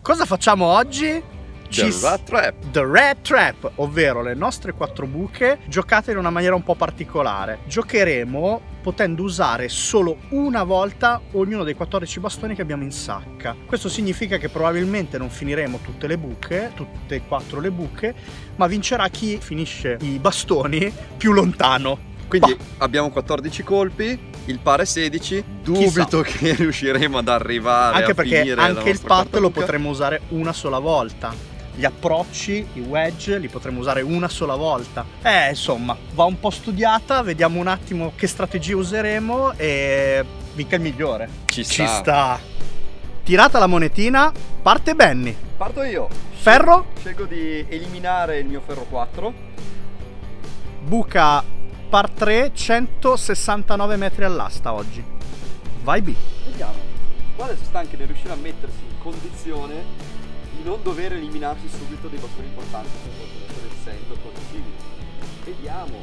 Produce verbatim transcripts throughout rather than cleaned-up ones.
Cosa facciamo oggi? The Rat Trap. The Rat Trap, ovvero le nostre quattro buche giocate in una maniera un po' particolare. Giocheremo potendo usare solo una volta ognuno dei quattordici bastoni che abbiamo in sacca. Questo significa che probabilmente non finiremo tutte le buche, tutte e quattro le buche, ma vincerà chi finisce i bastoni più lontano. Quindi bah. abbiamo quattordici colpi, il par è sedici, dubito che riusciremo ad arrivare anche a perché finire anche il putt lo buca. potremo usare una sola volta. Gli approcci, i wedge, li potremo usare una sola volta. Eh, insomma, va un po' studiata, vediamo un attimo che strategie useremo e vinca il migliore. Ci sta. Ci sta. Tirata la monetina, parte Benny. Parto io. Ferro. Scelgo di eliminare il mio ferro quattro. Buca par tre, centosessantanove metri all'asta oggi. Vai B. Vediamo. Guarda se sta anche nel riuscire a mettersi in condizione di non dover eliminarsi subito dei bastoni importanti, come possono essere il sendo o cose simili. Vediamo.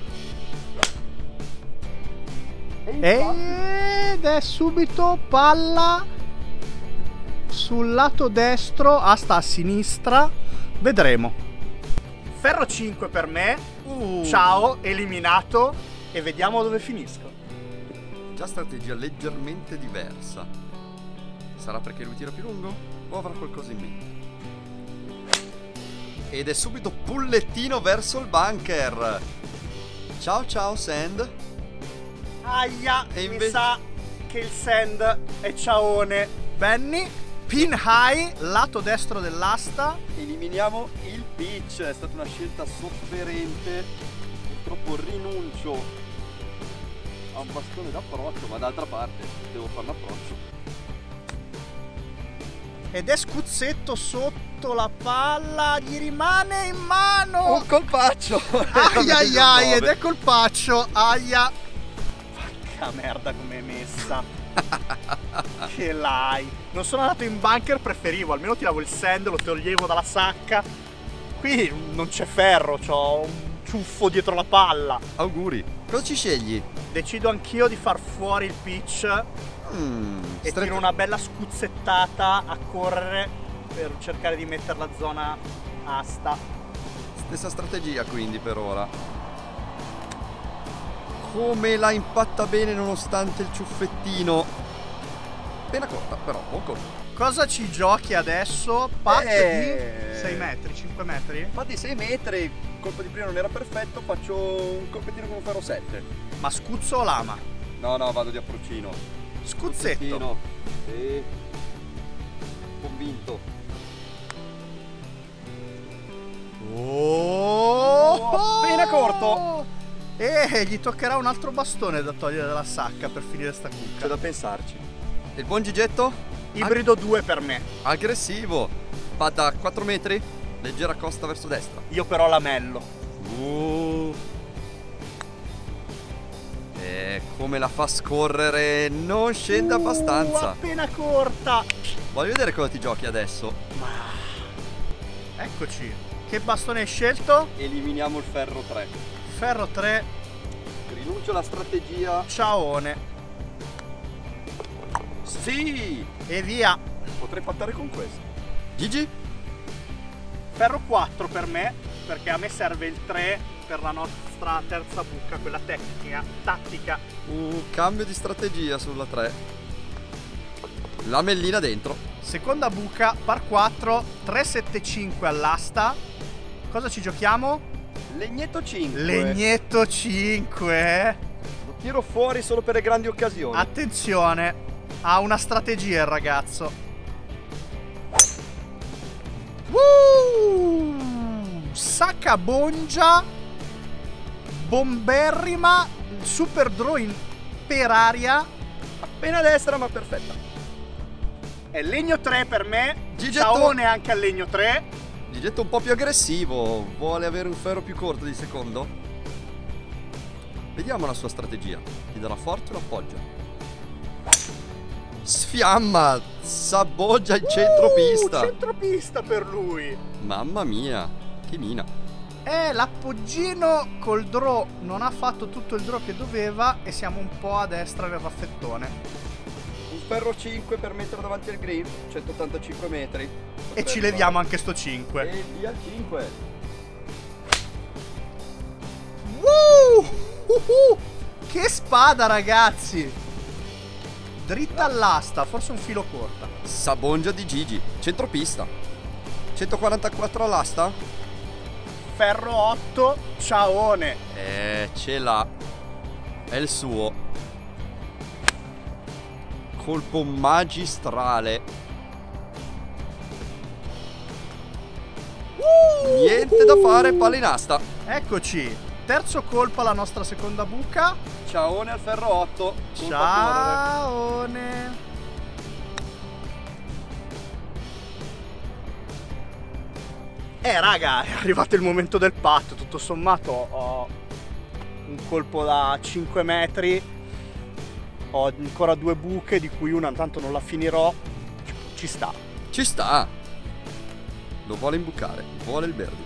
E infatti... Ed è subito palla sul lato destro, asta a sinistra. Vedremo. Ferro cinque per me. Uh. Ciao, eliminato. E vediamo dove finisco. Già strategia leggermente diversa. Sarà perché lui tira più lungo? O avrà qualcosa in mente? Ed è subito pullettino verso il bunker. Ciao ciao sand. Aia, e mi invece... sa che il sand è ciaone. Benny, pin high, lato destro dell'asta. Eliminiamo il pitch, è stata una scelta sofferente. Purtroppo rinuncio a un bastone d'approccio, ma d'altra parte devo fare l'approccio. Ed è scuzzetto sotto la palla, gli rimane in mano. Un colpaccio. Ai ai ai, ed è colpaccio. Aia. Porca merda come è messa. Che l'hai. Non sono andato in bunker, preferivo, almeno tiravo il sand, lo toglievo dalla sacca. Qui non c'è ferro, c'ho un ciuffo dietro la palla. Auguri. Cosa ci scegli? Decido anch'io di far fuori il pitch. Mm, e stretto. tiro una bella scuzzettata a correre per cercare di mettere la zona asta. Stessa strategia quindi per ora. Come la impatta bene nonostante il ciuffettino. Pena corta però, buon colpo. Cosa ci giochi adesso? Pat Eh... di sei metri, cinque metri? Infatti sei metri, il colpo di prima non era perfetto, faccio un colpettino con un ferro sette. Ma scuzzo o lama? No no, vado di approccino. Scuzzetto. Sì. Convinto. Oh, oh, appena corto. E gli toccherà un altro bastone da togliere dalla sacca per finire sta cucca. C'è da pensarci. Il buon gigetto? Ibrido Ag due per me. Aggressivo. Va da quattro metri, leggera costa verso destra. Io però lamello. Uh. E come la fa scorrere, non scende uh, abbastanza. Appena corta. Voglio vedere cosa ti giochi adesso. Ma eccoci. Che bastone hai scelto? Eliminiamo il ferro tre. Ferro tre. Rinuncio alla strategia. Ciaone. Sì. E via. Potrei pattare con questo. Gigi? Ferro quattro per me, perché a me serve il tre per la nostra terza buca, quella tecnica, tattica. Uh, cambio di strategia sulla tre. La mellina dentro. Seconda buca, par quattro, tre sette cinque all'asta. Cosa ci giochiamo? Legnetto cinque. Legnetto cinque. Lo tiro fuori solo per le grandi occasioni. Attenzione, ha una strategia il ragazzo. Uh, sacca bongia, bomberrima, super draw in per aria. Appena a destra ma perfetta. È legno tre per me. Gigetto. Ciaone anche al legno tre. Gigetto un po' più aggressivo. Vuole avere un ferro più corto di secondo. Vediamo la sua strategia. Ti darà forte o lo appoggia? Sfiamma. Saboggia il centropista. Uh, centropista per lui. Mamma mia. Che mina. Eh, l'appoggino col draw non ha fatto tutto il draw che doveva e siamo un po' a destra nel raffettone. ferro cinque per mettere davanti al green, centottantacinque metri. E ci leviamo anche sto cinque. E via il cinque. Uh, uh, uh, che spada, ragazzi! Dritta all'asta, forse un filo corta. Sabongia di Gigi, centropista. centoquarantaquattro all'asta. Ferro otto, ciaone. Eh, ce l'ha. È il suo. Colpo magistrale. Uh, Niente uh, da fare, palla in asta. Eccoci, terzo colpo alla nostra seconda buca. Ciaone al ferro otto. Ciaone. Eh raga, è arrivato il momento del patto. Tutto sommato ho un colpo da cinque metri. Ho ancora due buche, di cui una intanto non la finirò. Ci sta. Ci sta. Lo vuole imbucare, vuole il birdie.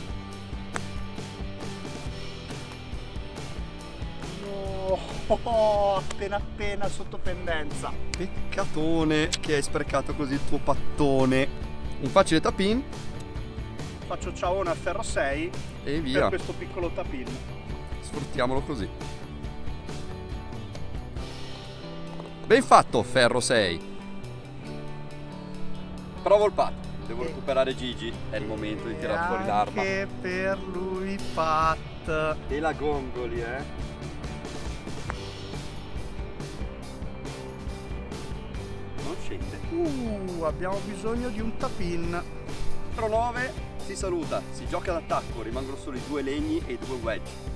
No, oh, appena appena sotto pendenza. Peccatone che hai sprecato così il tuo pattone. Un facile tap-in. Faccio ciaone al ferro sei e via. Per questo piccolo tap-in. Sfruttiamolo così. Ben fatto, ferro sei. Provo il patto. Devo e... recuperare Gigi. È il momento di tirare fuori l'arma. Anche per lui pat. E la gongoli, eh. Non scende. Uh, abbiamo bisogno di un tap-in. Pro nove, si saluta. Si gioca d'attacco. Rimangono solo i due legni e i due wedge.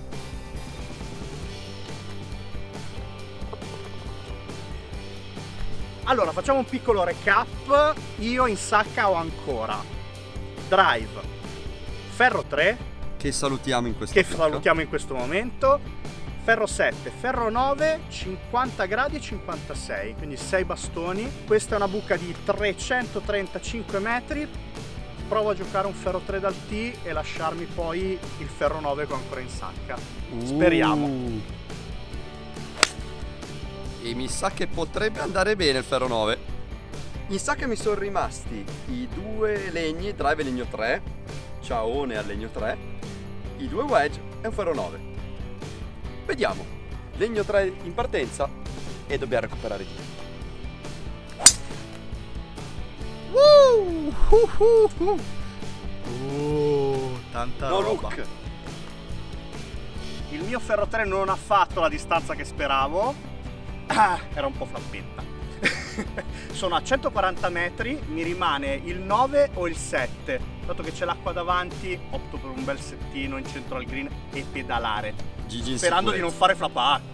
Allora, facciamo un piccolo recap. Io in sacca ho ancora drive, ferro tre, che salutiamo in questo che blocco. salutiamo in questo momento, ferro sette, ferro nove, cinquanta gradi e cinquantasei, quindi sei bastoni. Questa è una buca di trecentotrentacinque metri. Provo a giocare un ferro tre dal tee e lasciarmi poi il ferro nove che ho ancora in sacca. Speriamo. Uh. E mi sa che potrebbe andare bene il ferro nove. In sacca mi sono rimasti i due legni, drive e legno tre, ciaone al legno tre, i due wedge e un ferro nove. Vediamo. Legno tre in partenza e dobbiamo recuperare di uh, uh, uh, uh. uh, tanta no roba. Look. Il mio ferro tre non ha fatto la distanza che speravo. Ah, era un po' flappetta. Sono a centoquaranta metri, mi rimane il nove o il sette. Dato che c'è l'acqua davanti, opto per un bel settino in centro al green e pedalare. Gigi sperando di non fare flappa acqua.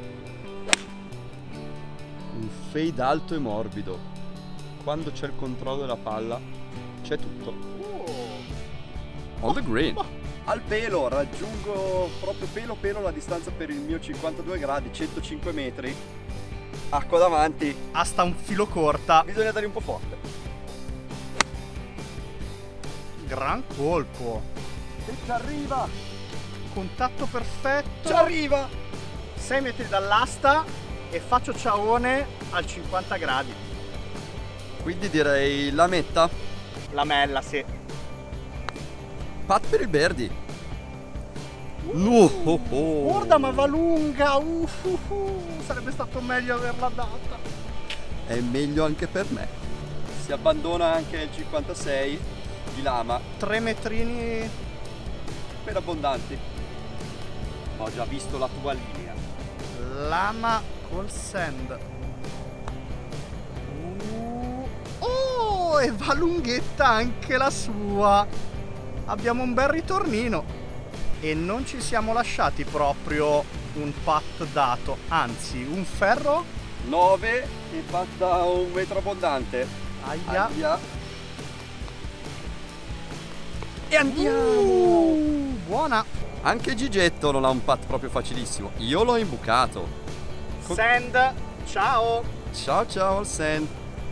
Un fade alto e morbido. Quando c'è il controllo della palla, c'è tutto. Oh. On the green. Oh. Al pelo, raggiungo proprio pelo pelo la distanza per il mio cinquantadue gradi, centocinque metri. Acqua davanti. Hasta un filo corta. Bisogna dare un po' forte. Gran colpo. E ci arriva. Contatto perfetto. Ci arriva. sei metri dall'asta e faccio ciaone al cinquanta gradi. Quindi direi la metta. Lamella, sì. Pat per il birdie. Uh, oh, oh. Guarda, ma va lunga. Uh, uh, uh. Sarebbe stato meglio averla data. È meglio anche per me. Si abbandona anche il cinquantasei di lama. Tre metrini Per abbondanti. Ho già visto la tua linea. lama col sand. Uh. Oh, e va lunghetta anche la sua. Abbiamo un bel ritornino. E non ci siamo lasciati proprio un pat dato, anzi un ferro nove e fatta un metro abbondante. Aia. Aia. E andiamo. Uh, buona. Anche Gigetto non ha un pat proprio facilissimo. Io l'ho imbucato. Sand, ciao. Ciao ciao al sand.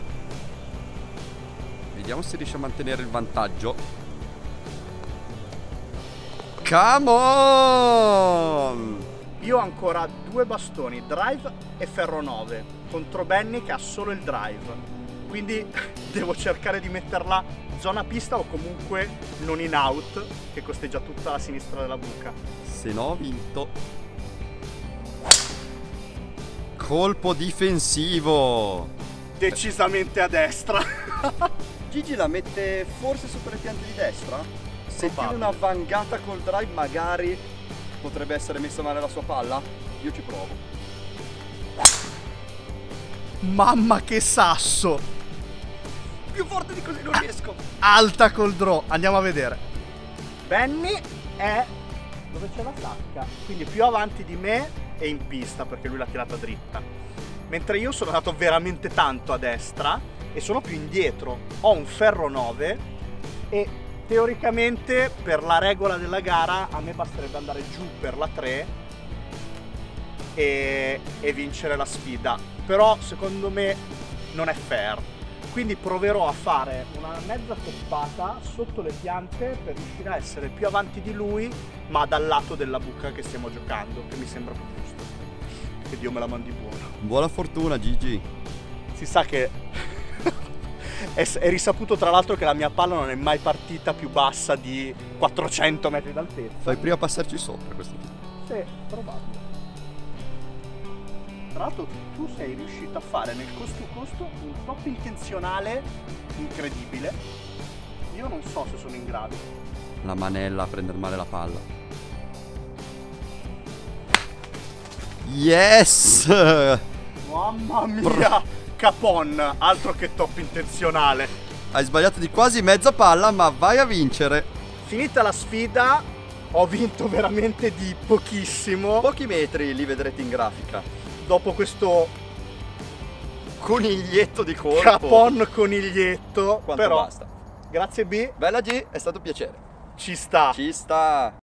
Vediamo se riesce a mantenere il vantaggio. Come on! Io ho ancora due bastoni, drive e ferro nove, contro Benny che ha solo il drive. Quindi devo cercare di metterla zona pista o comunque non in out, che costeggia tutta la sinistra della buca. Se no ho vinto. Colpo difensivo. Decisamente a destra. Gigi la mette forse sotto le piante di destra? Se tiene Probabile. una vangata col drive magari potrebbe essere messa male la sua palla? Io ci provo. Mamma che sasso! Più forte di così non riesco. Alta col draw, andiamo a vedere. Benny è dove c'è la sacca, quindi più avanti di me e in pista perché lui l'ha tirata dritta. Mentre io sono andato veramente tanto a destra e sono più indietro. Ho un ferro nove e teoricamente per la regola della gara a me basterebbe andare giù per la tre e, e vincere la sfida. Però secondo me non è fair. Quindi proverò a fare una mezza toppata sotto le piante per riuscire a essere più avanti di lui, ma dal lato della buca che stiamo giocando, che mi sembra più giusto. Che Dio me la mandi buona. Buona fortuna Gigi. Si sa che è, è risaputo tra l'altro che la mia palla non è mai partita più bassa di quattrocento metri d'altezza. Fai prima a passarci sopra questo tipo. Sì, probabile. Tra l'altro tu sei riuscito a fare nel cost to cost un top intenzionale incredibile. Io non so se sono in grado. La manella a prendere male la palla. Yes! Mamma mia! Capon, altro che top intenzionale. Hai sbagliato di quasi mezza palla, ma vai a vincere. Finita la sfida, ho vinto veramente di pochissimo. Pochi metri li vedrete in grafica. Dopo questo Coniglietto di colpo. Capon coniglietto. Quanto però basta. grazie B, Bella G, è stato un piacere. ci sta. Ci sta.